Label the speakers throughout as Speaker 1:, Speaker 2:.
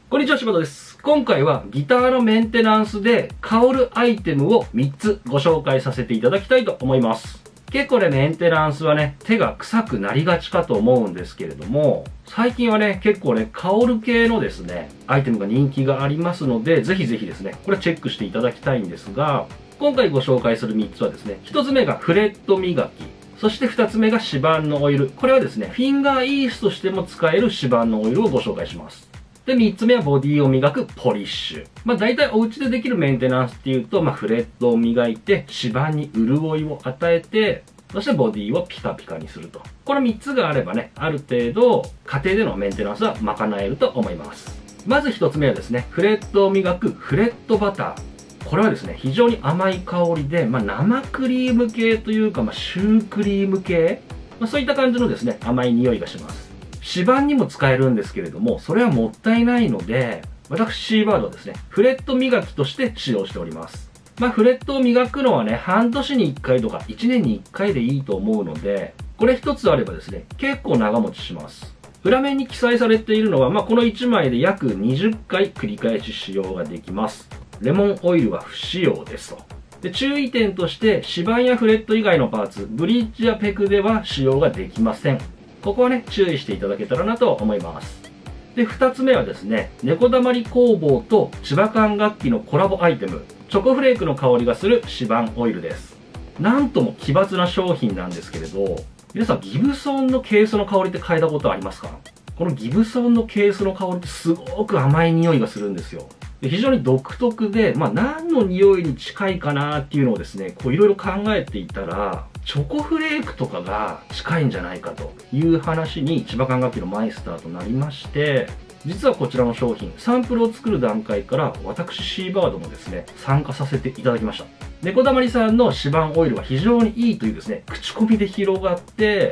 Speaker 1: こんにちは、柴田です。今回はギターのメンテナンスで香るアイテムを3つご紹介させていただきたいと思います。結構ね、メンテナンスはね、手が臭くなりがちかと思うんですけれども、最近はね、結構ね、香る系のですね、アイテムが人気がありますので、ぜひぜひですね、これチェックしていただきたいんですが、今回ご紹介する3つはですね、1つ目がフレット磨き。そして2つ目が指板のオイル。これはですね、フィンガーイースとしても使える指板のオイルをご紹介します。で、3つ目はボディを磨くポリッシュ。大体お家でできるメンテナンスっていうと、フレットを磨いて、指板に潤いを与えて、そしてボディをピカピカにすると。この3つがあればね、ある程度、家庭でのメンテナンスは賄えると思います。まず1つ目はですね、フレットを磨くフレットバター。これはですね、非常に甘い香りで、生クリーム系というか、シュークリーム系、そういった感じのですね、甘い匂いがします。指板にも使えるんですけれども、それはもったいないので、私、シーバードはですね、フレット磨きとして使用しております。フレットを磨くのはね、半年に1回とか1年に1回でいいと思うので、これ一つあればですね、結構長持ちします。裏面に記載されているのは、この1枚で約20回繰り返し使用ができます。レモンオイルは不使用ですと。で、注意点として、指板やフレット以外のパーツ、ブリッジやペクでは使用ができません。ここはね、注意していただけたらなと思います。で、2つ目はですね、猫だまり工房と千葉管楽器のコラボアイテム、チョコフレークの香りがする指板オイルです。なんとも奇抜な商品なんですけれど、皆さんギブソンのケースの香りって嗅いだことありますか？このギブソンのケースの香りってすごく甘い匂いがするんですよ。で、非常に独特で、何の匂いに近いかなっていうのをですね、いろいろ考えていたら、チョコフレークとかが近いんじゃないかという話に千葉管楽器のマイスターとなりまして、実はこちらの商品、サンプルを作る段階から私シーバードもですね、参加させていただきました。猫だまりさんの指板オイルは非常にいいというですね、口コミで広がって、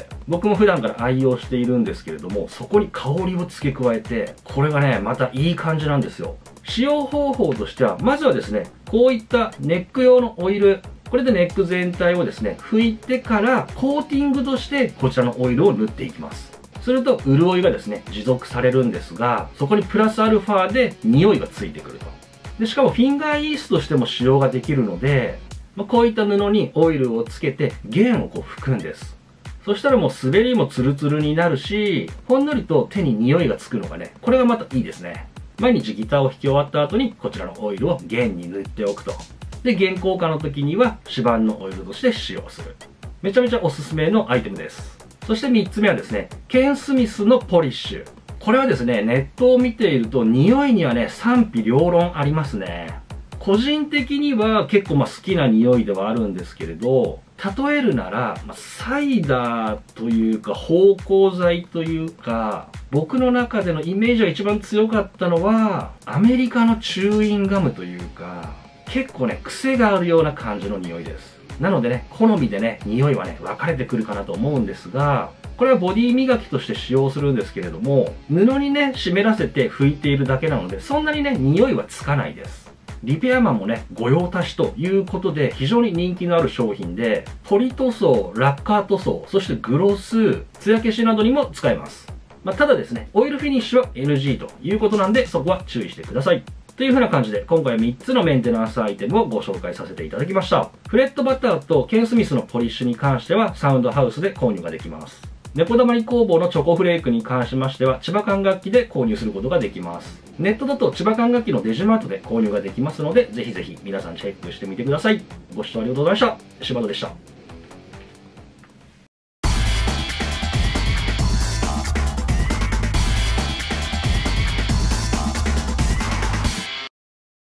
Speaker 1: 僕も普段から愛用しているんですけれども、そこに香りを付け加えて、これがね、またいい感じなんですよ。使用方法としては、まずはですね、こういったネック用のオイル、これでネック全体をですね、拭いてからコーティングとしてこちらのオイルを塗っていきます。すると潤いがですね、持続されるんですが、そこにプラスアルファで匂いがついてくると。で、しかもフィンガーイースとしても使用ができるので、こういった布にオイルをつけて弦を拭くんです。そしたらもう滑りもツルツルになるし、ほんのりと手に匂いがつくのがね、これがまたいいですね。毎日ギターを弾き終わった後にこちらのオイルを弦に塗っておくと。で、弦交換の時には指板のオイルとして使用する。めちゃめちゃおすすめのアイテムです。そして3つ目はですね、ケンスミスのポリッシュ。これはですね、ネットを見ていると匂いにはね、賛否両論ありますね。個人的には結構好きな匂いではあるんですけれど、例えるなら、サイダーというか芳香剤というか、僕の中でのイメージが一番強かったのは、アメリカのチューインガムというか、結構ね、癖があるような感じの匂いです。なのでね、好みでね、匂いはね、分かれてくるかなと思うんですが、これはボディ磨きとして使用するんですけれども、布にね、湿らせて拭いているだけなので、そんなにね、匂いはつかないです。リペアマンもね、御用達ということで、非常に人気のある商品で、ポリ塗装、ラッカー塗装、そしてグロス、艶消しなどにも使えます。ただですね、オイルフィニッシュは NG ということなんで、そこは注意してください。という風な感じで、今回は3つのメンテナンスアイテムをご紹介させていただきました。フレットバターとケンスミスのポリッシュに関しては、サウンドハウスで購入ができます。猫だまり工房のチョコフレークに関しましては、千葉管楽器で購入することができます。ネットだと千葉管楽器のデジマートで購入ができますので、ぜひぜひ皆さんチェックしてみてください。ご視聴ありがとうございました。柴田でした。